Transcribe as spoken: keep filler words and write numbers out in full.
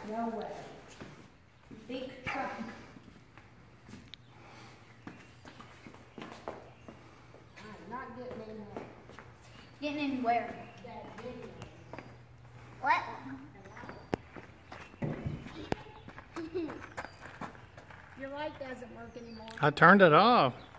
No way. Big truck. I'm not getting in there. Getting in where? That video. What? Your light doesn't work anymore. I turned it off.